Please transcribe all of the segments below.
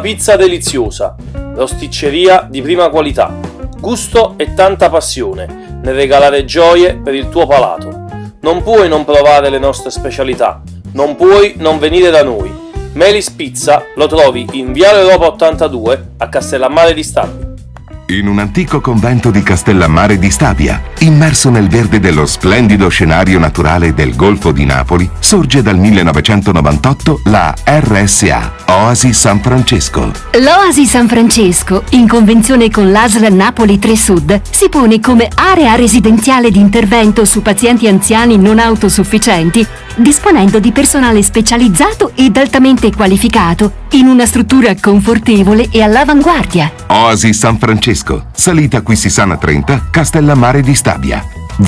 pizza deliziosa, rosticceria di prima qualità, gusto e tanta passione nel regalare gioie per il tuo palato. Non puoi non provare le nostre specialità, non puoi non venire da noi. Melis Pizza lo trovi in Viale Europa 82 a Castellammare di Stabia. In un antico convento di Castellammare di Stabia, immerso nel verde dello splendido scenario naturale del Golfo di Napoli, sorge dal 1998 la RSA, Oasi San Francesco. L'Oasi San Francesco, in convenzione con l'ASL Napoli 3 Sud, si pone come area residenziale di intervento su pazienti anziani non autosufficienti, disponendo di personale specializzato ed altamente qualificato, in una struttura confortevole e all'avanguardia. Oasi San Francesco, salita Quisisana 30, Castellammare di Stabia.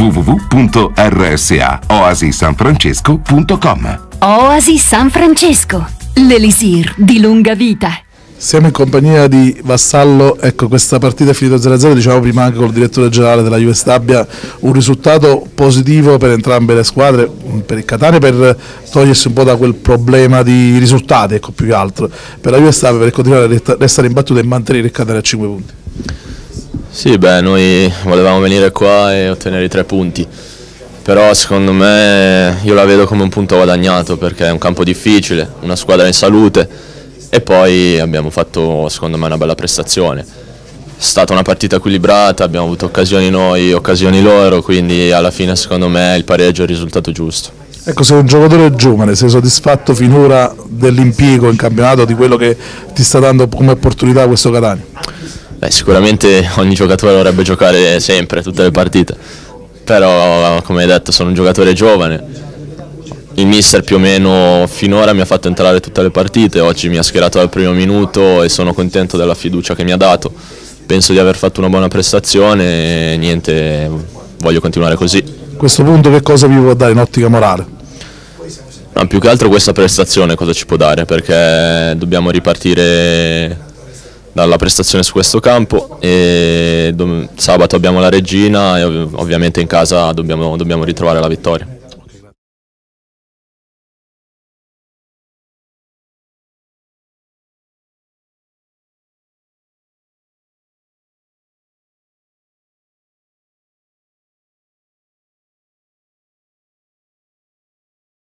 www.rsaoasisanfrancesco.com. Oasi San Francesco, l'elisir di lunga vita. Siamo in compagnia di Vassallo, ecco, questa partita è finita 0-0, diciamo prima anche col direttore generale della Juve Stabia, un risultato positivo per entrambe le squadre, per il Catania per togliersi un po' da quel problema di risultati, ecco, più che altro, per la Juve Stabia per continuare a restare imbattuta e mantenere il Catania a 5 punti. Sì, beh, noi volevamo venire qua e ottenere i 3 punti, però secondo me io la vedo come un punto guadagnato perché è un campo difficile, una squadra in salute, e poi abbiamo fatto secondo me una bella prestazione. È stata una partita equilibrata, abbiamo avuto occasioni noi, occasioni loro, quindi alla fine secondo me il pareggio è il risultato giusto. Ecco, sei un giocatore giovane, sei soddisfatto finora dell'impiego in campionato, di quello che ti sta dando come opportunità questo Catania? Beh, sicuramente ogni giocatore vorrebbe giocare sempre, tutte le partite, però come hai detto sono un giocatore giovane. Il mister più o meno finora mi ha fatto entrare tutte le partite, oggi mi ha schierato al primo minuto e sono contento della fiducia che mi ha dato. Penso di aver fatto una buona prestazione e niente, voglio continuare così. A questo punto che cosa vi può dare in ottica morale? No, più che altro questa prestazione cosa ci può dare, perché dobbiamo ripartire dalla prestazione su questo campo e sabato abbiamo la Regina e ovviamente in casa dobbiamo ritrovare la vittoria.